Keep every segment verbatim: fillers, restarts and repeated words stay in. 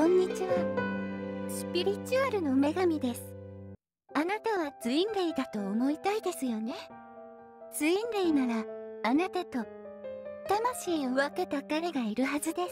んにちは。スピリチュアルの女神です。あなたはツインレイだと思いたいですよね。ツインレイならあなたと魂を分けた彼がいるはずです。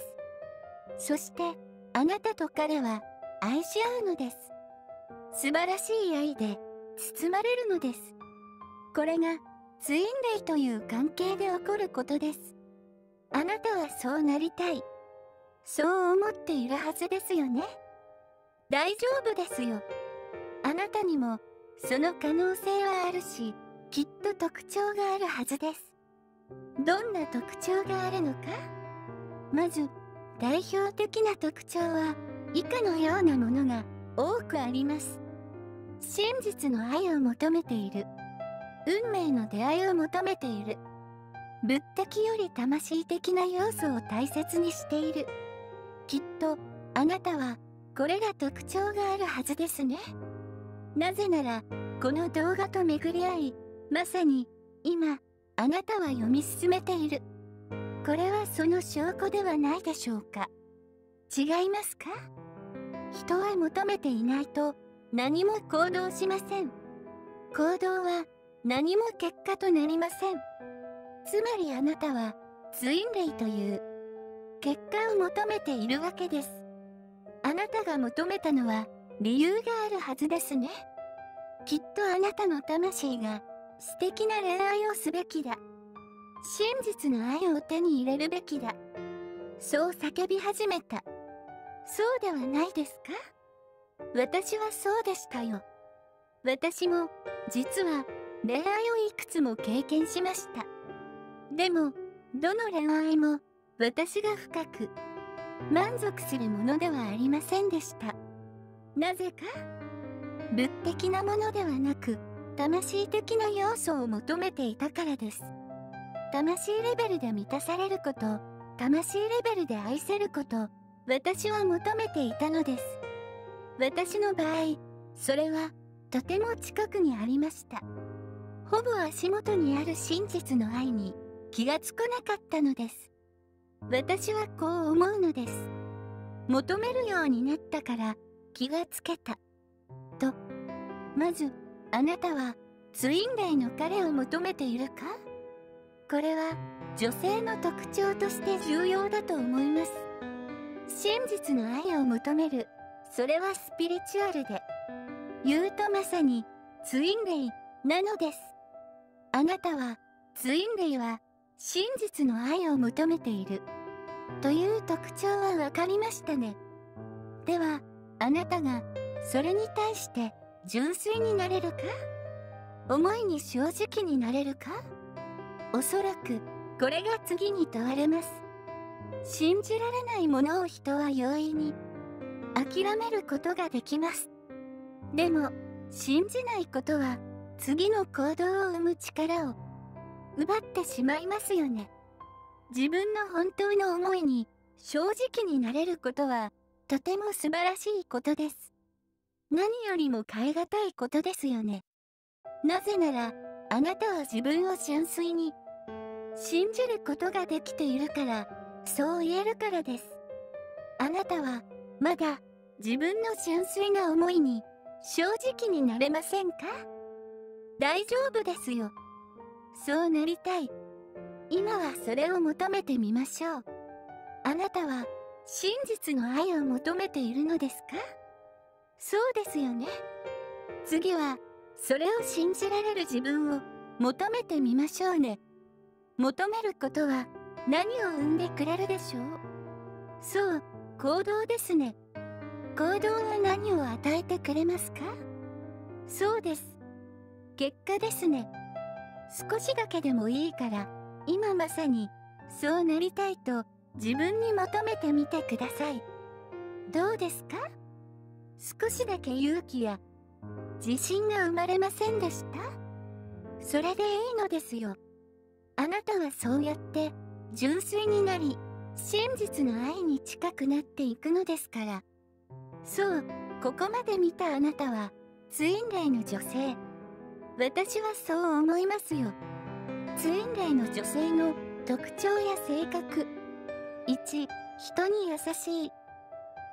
そしてあなたと彼は愛し合うのです。素晴らしい愛で包まれるのです。これがツインレイという関係で起こることです。あなたはそうなりたい。そう思っているはずですよね。大丈夫ですよ。あなたにもその可能性はあるし、きっと特徴があるはずです。どんな特徴があるのか？まず、代表的な特徴は以下のようなものが多くあります。真実の愛を求めている。運命の出会いを求めている。物的より魂的な要素を大切にしている。きっとあなたはこれら特徴があるはずですね。なぜならこの動画と巡り合い、まさに今あなたは読み進めている。これはその証拠ではないでしょうか。違いますか？人は求めていないと何も行動しません。行動は何も結果となりません。つまりあなたはツインレイという結果を求めているわけです。あなたが求めたのは理由があるはずですね。きっとあなたの魂が素敵な恋愛をすべきだ。真実の愛を手に入れるべきだ。そう叫び始めた。そうではないですか？私はそうでしたよ。私も実は恋愛をいくつも経験しました。でもどの恋愛も私が深く満足するものではありませんでした。なぜか？物的なものではなく魂的な要素を求めていたからです。魂レベルで満たされること、魂レベルで愛せること、私は求めていたのです。私の場合、それはとても近くにありました。ほぼ足元にある真実の愛に気がつかなかったのです。私はこう思うのです。求めるようになったから気がつけた。と、まず、あなたはツインレイの彼を求めているか？これは女性の特徴として重要だと思います。真実の愛を求める、それはスピリチュアルで、言うとまさにツインレイなのです。あなたはツインレイは真実の愛を求めているという特徴はわかりましたね。では、あなたがそれに対して純粋になれるか？思いに正直になれるか？おそらくこれが次に問われます。信じられないものを人は容易に諦めることができます。でも信じないことは次の行動を生む力を奪ってしまいますよね。自分の本当の思いに正直になれることはとても素晴らしいことです。何よりも変え難いことですよね。なぜならあなたは自分を純粋に信じることができているから、そう言えるからです。あなたはまだ自分の純粋な思いに正直になれませんか？大丈夫ですよ。そうなりたい。今はそれを求めてみましょう。あなたは真実の愛を求めているのですか？そうですよね。次はそれを信じられる自分を求めてみましょうね。求めることは何を生んでくれるでしょう？そう、行動ですね。行動は何を与えてくれますか？そうです。結果ですね。少しだけでもいいから、今まさにそうなりたいと自分に求めてみてください。どうですか？少しだけ勇気や自信が生まれませんでした？それでいいのですよ。あなたはそうやって純粋になり、真実の愛に近くなっていくのですから。そう、ここまで見たあなたはツインレイの女性。私はそう思いますよ。ツインレイの女性の特徴や性格。いち、人に優しい。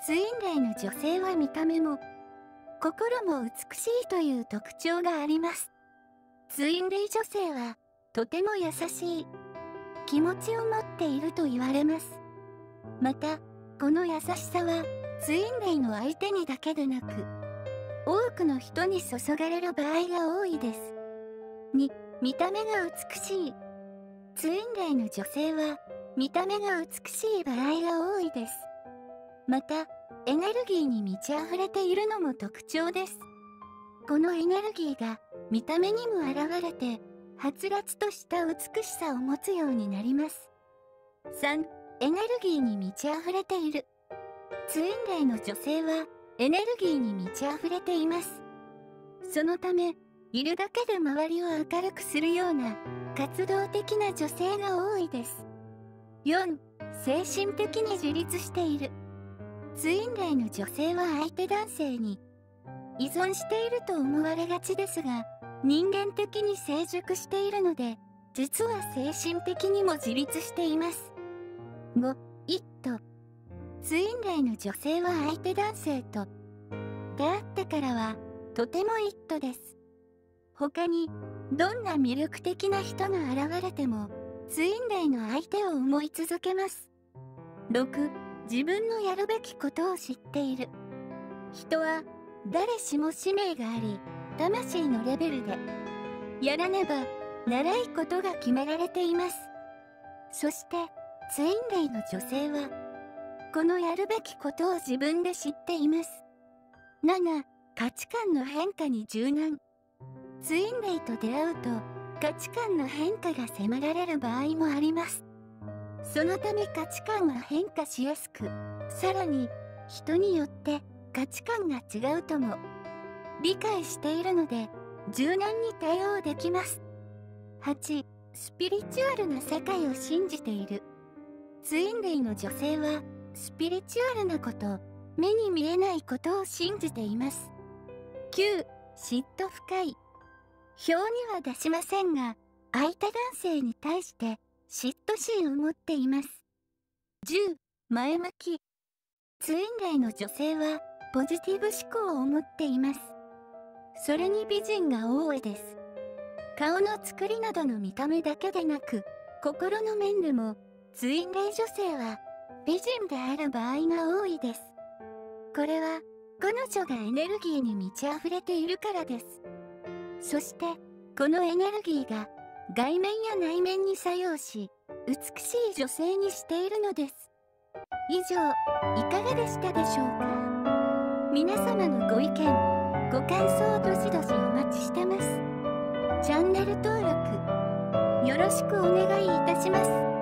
ツインレイの女性は見た目も心も美しいという特徴があります。ツインレイ女性はとても優しい気持ちを持っていると言われます。また、この優しさはツインレイの相手にだけでなく、多くの人に注がれる場合が多いです。に、見た目が美しい。ツインレイの女性は見た目が美しい場合が多いです。また、エネルギーに満ち溢れているのも特徴です。このエネルギーが見た目にも現れて、はつらつとした美しさを持つようになります。さん、エネルギーに満ち溢れている。ツインレイの女性はエネルギーに満ち溢れています。そのため、いるだけで周りを明るくするような活動的な女性が多いです。よん、精神的に自立している。ツインレイの女性は相手男性に依存していると思われがちですが、人間的に成熟しているので、実は精神的にも自立しています。ご、イット。ツインレイの女性は相手男性と出会ってからはとてもイットです。他にどんな魅力的な人が現れてもツインレイの相手を思い続けます。ろく、自分のやるべきことを知っている。人は誰しも使命があり、魂のレベルでやらねばならいことが決められています。そしてツインレイの女性はこのやるべきことを自分で知っています。なな、価値観の変化に柔軟。ツインレイと出会うと価値観の変化が迫られる場合もあります。そのため価値観は変化しやすく、さらに人によって価値観が違うとも理解しているので柔軟に対応できます。はち、スピリチュアルな世界を信じている。ツインレイの女性はスピリチュアルなこと、目に見えないことを信じています。きゅう、嫉妬深い。表には出しませんが、相手男性に対して嫉妬心を持っています。じゅう、前向き。ツインレイの女性はポジティブ思考を持っています。それに美人が多いです。顔の作りなどの見た目だけでなく、心の面でもツインレイ女性は美人である場合が多いです。これは彼女がエネルギーに満ち溢れているからです。そしてこのエネルギーが外面や内面に作用し、美しい女性にしているのです。以上、いかがでしたでしょうか。皆様のご意見、ご感想をどしどしお待ちしてます。チャンネル登録よろしくお願いいたします。